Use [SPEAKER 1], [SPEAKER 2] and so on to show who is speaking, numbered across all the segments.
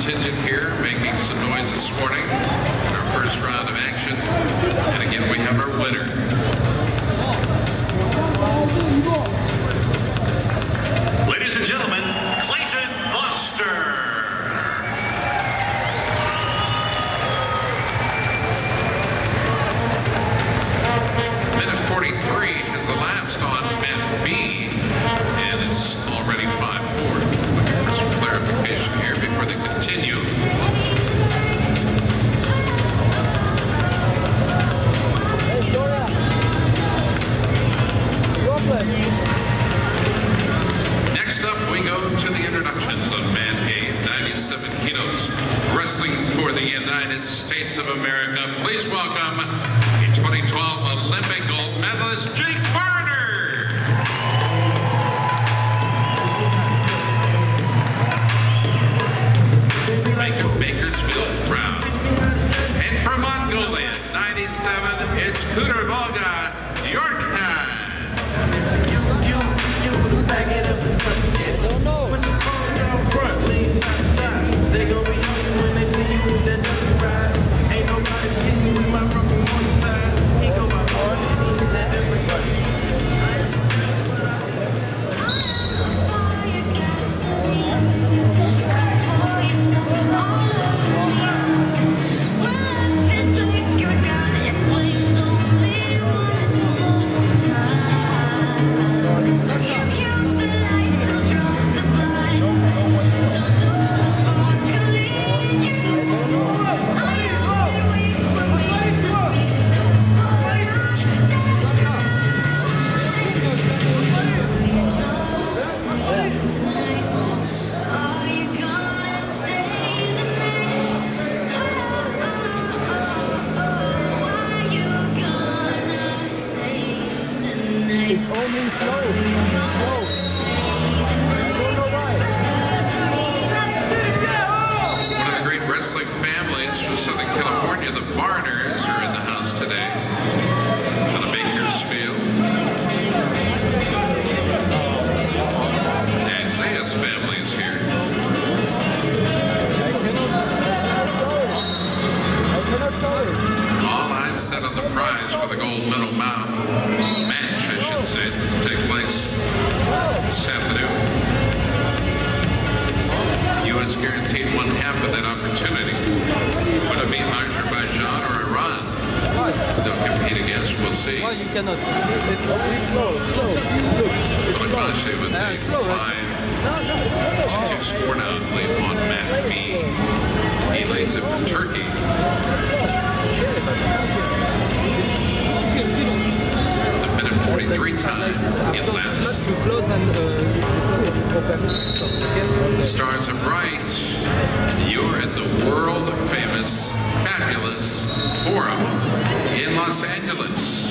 [SPEAKER 1] contingent here making some noise this morning in our first round of action. And again, we have our winner.
[SPEAKER 2] Ladies and gentlemen, Clayton Foster.
[SPEAKER 1] Minute 43 has elapsed on Mat B, and it's already 5-4. Looking for some clarification here before they continue. Next up, we go to the introductions on Mat A, 97 kilos, wrestling for the United States of America. Please welcome the 2012 Olympic gold medalist, Jake Varner. Make of Bakersfield proud. And from Mongolia, 97, it's Kuder Volga Yorkhan.
[SPEAKER 3] Back it up and put your phone down front, lean side to side. They gon' be eating when they see you with that dirty ride. Ain't nobody getting you with my from the morning side. He go by hard and he hit that everybody.
[SPEAKER 1] The stars are bright. You're at the world-famous, fabulous Forum in Los Angeles.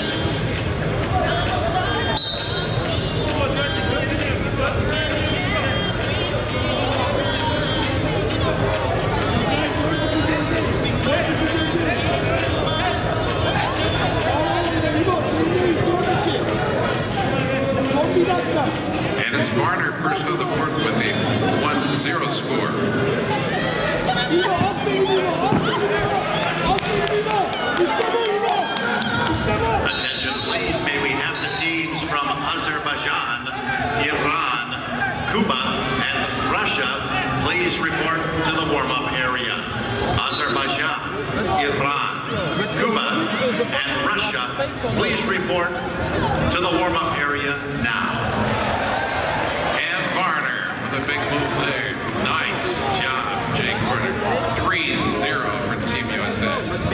[SPEAKER 1] And it's Varner first on the board with a 1-0 score.
[SPEAKER 2] Attention please, may we have the teams from Azerbaijan, Iran, Cuba, and Russia please report to the warm-up area. Azerbaijan, Iran, Cuba, and Russia please report to the warm-up area now.
[SPEAKER 1] And Varner with a big move there. Nice job, Jake Varner. 3-0 for Team USA.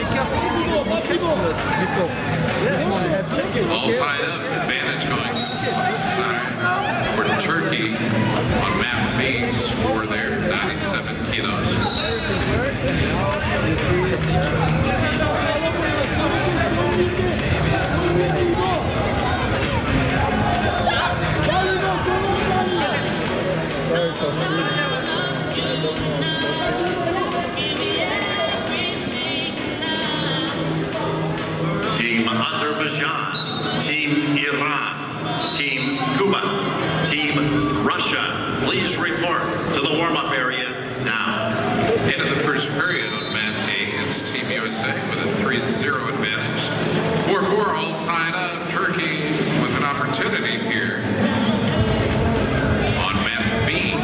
[SPEAKER 1] All tied up. Advantage going side for Turkey on Mat B. Score there, 97 kilos.
[SPEAKER 2] Team Azerbaijan, Team Iran, Team Cuba, Team Russia, please report to the warm-up area down.
[SPEAKER 1] Into the first period on mat A, it's Team USA with a 3-0 advantage. 4-4 all tied up. Turkey with an opportunity here on mat B.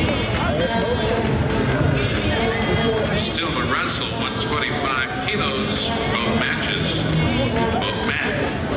[SPEAKER 1] Still to wrestle 125 kilos, both matches, both mats.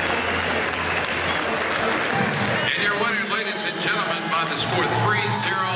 [SPEAKER 1] Score 3-0.